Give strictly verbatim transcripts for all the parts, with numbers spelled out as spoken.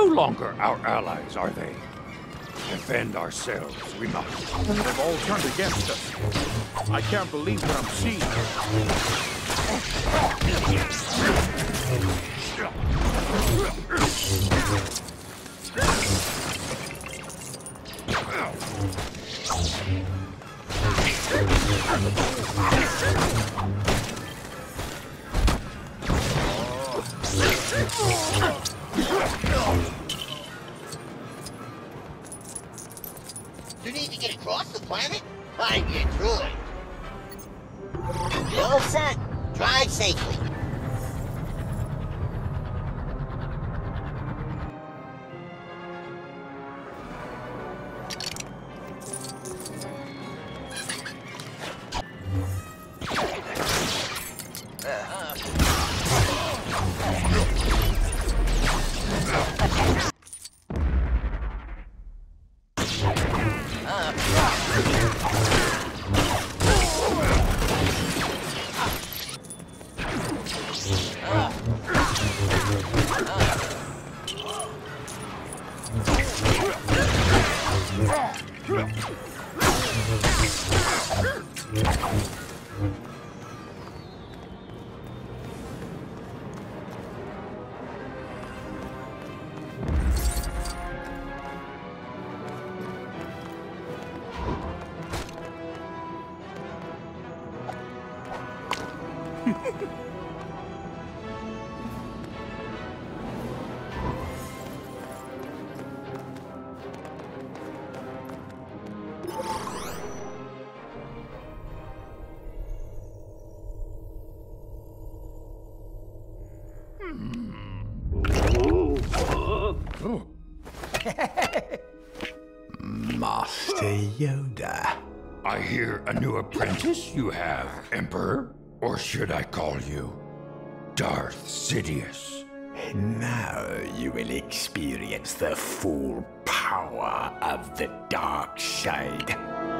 no longer our allies, are they? Defend ourselves, we must. They've all turned against us. I can't believe what I'm seeing. You need to get across the planet? Find your droid. You all set? Drive safely. Master Yoda. I hear a new apprentice you have, Emperor. Or should I call you Darth Sidious? Now you will experience the full power of the dark side.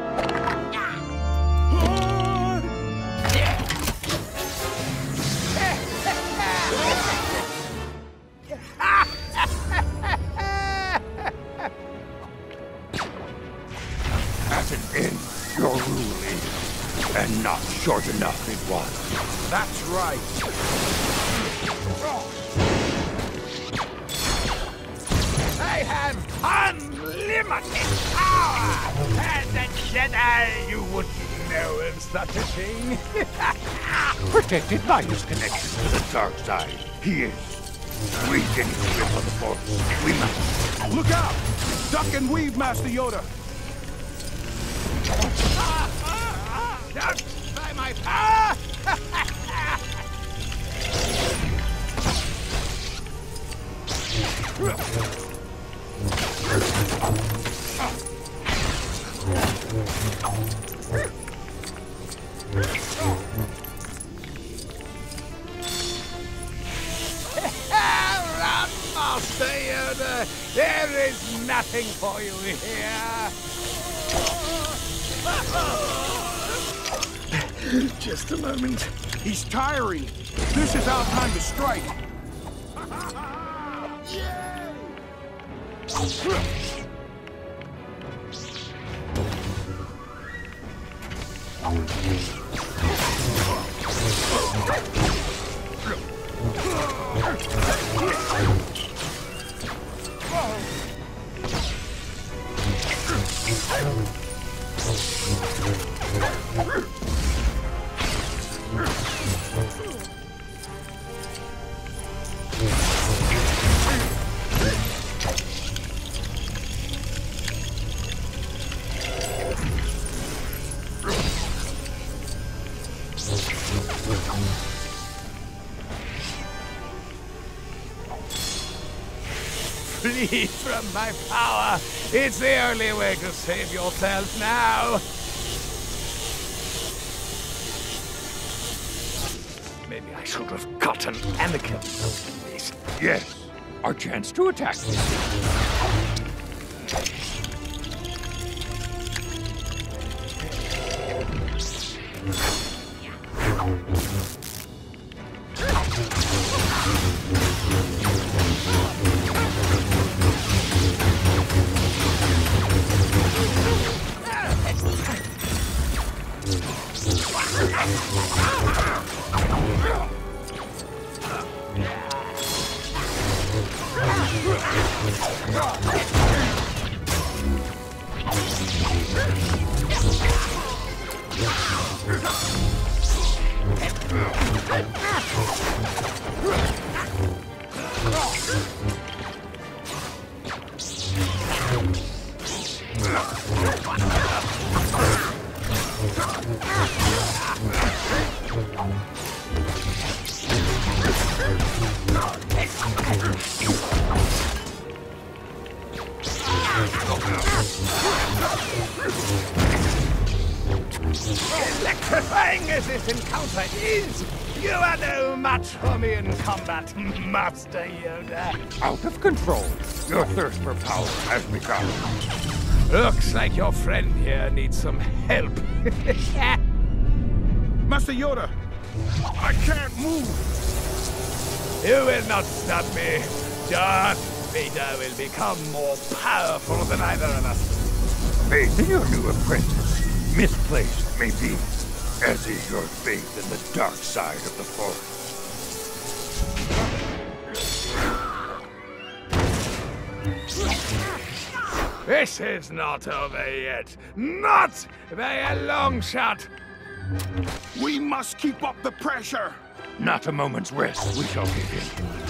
At an end, your rule is, and not short enough it was. That's right. I have unlimited power! As a Jedi, you wouldn't know of such a thing. Protected by his connection to the dark side, he is. We can grip on the Force. We must. Look out! Duck and weave, Master Yoda. Don't try my power! Run, Master Yoda! There is nothing for you here! Just a moment. He's tiring. This is our time to strike. Flee from my power. It's the only way to save yourself now. Maybe I should have gotten Anakin this. Yes, our chance to attack this. Electrifying as this encounter is, you are no match for me in combat, Master Yoda. Out of control. Your thirst for power has begun. Looks like your friend here needs some help. Master Yoda, I can't move. You will not stop me. Darth Vader will become more powerful than either of us. Faith in your new apprentice, misplaced maybe, as is your faith in the dark side of the Force. This is not over yet. Not by a long shot. We must keep up the pressure. Not a moment's rest, we shall begin.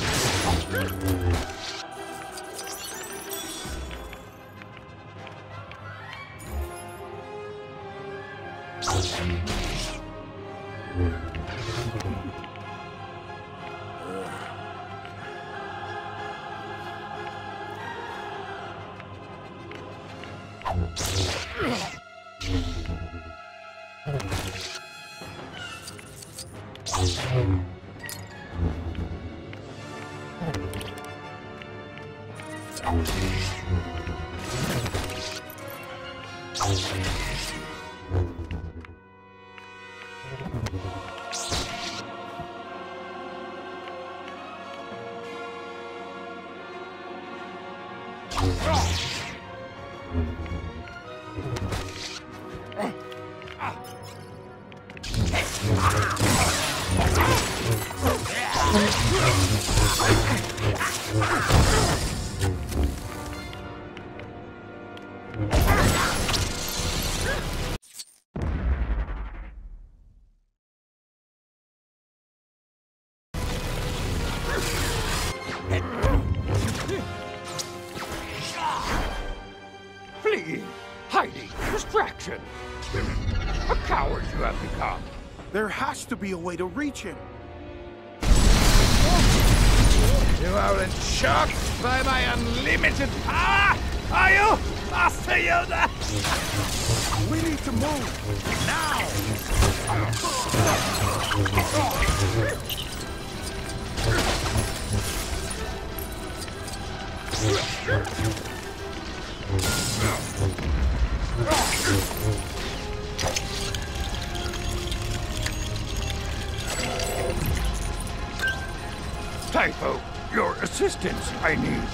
Fleeing, hiding, distraction. A coward you have become. There has to be a way to reach him. You aren't shocked by my unlimited power, are you, Master Yoda? We need to move now. Typho, your assistance I need.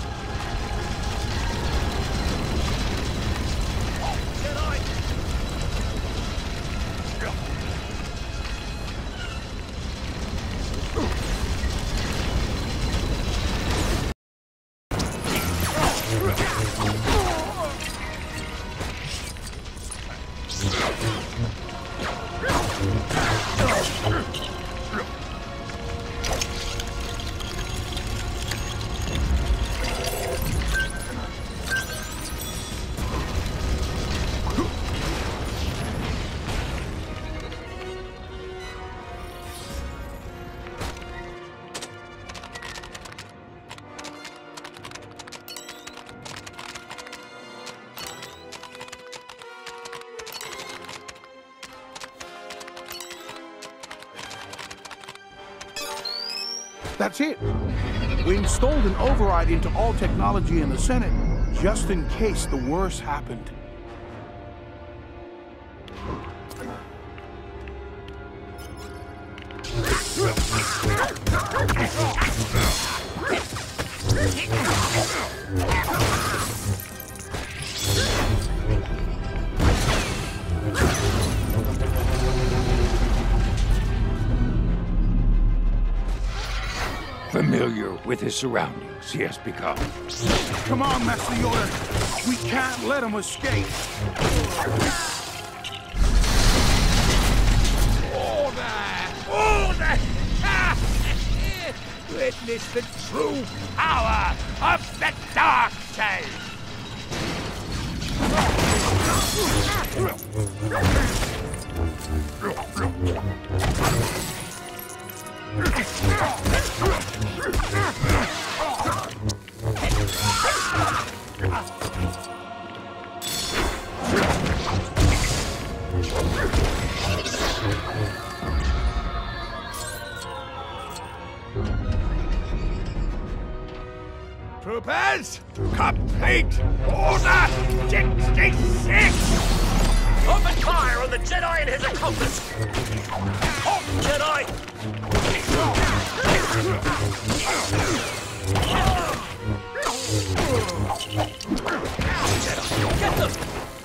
That's it. We installed an override into all technology in the Senate, just in case the worst happened. Familiar with his surroundings, he has become. Come on, Master Yoda. We can't let him escape. Order! Order! Witness the true power of the dark side! Troopers, complete order sixty-six! Open fire on the Jedi and his accomplice! Halt, Jedi! Jedi, get them!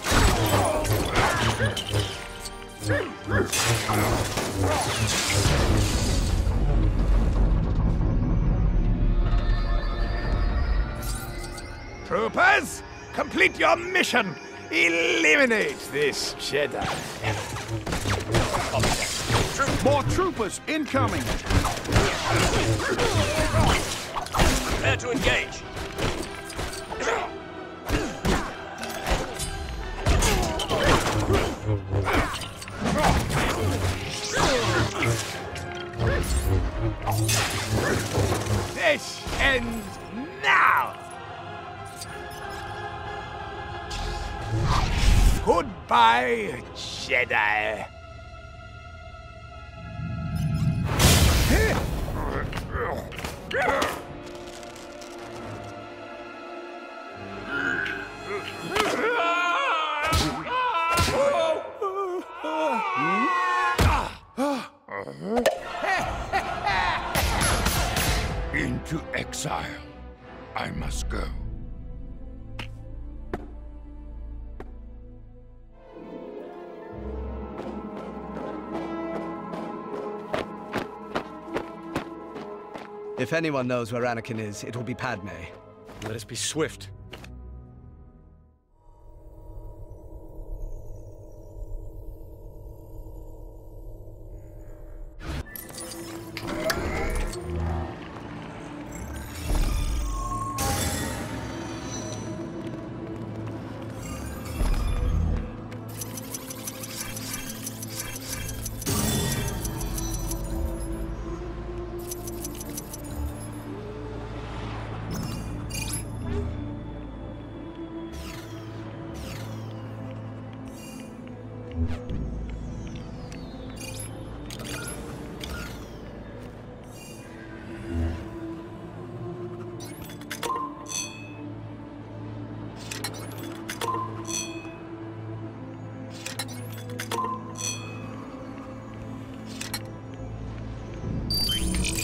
Troopers, complete your mission! Eliminate this Jedi! More troopers incoming! Prepare to engage! This ends now! Goodbye, Jedi. Into exile. I must go. If anyone knows where Anakin is, it will be Padme. Let us be swift.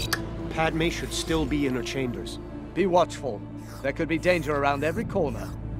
Padme should still be in her chambers. Be watchful. There could be danger around every corner.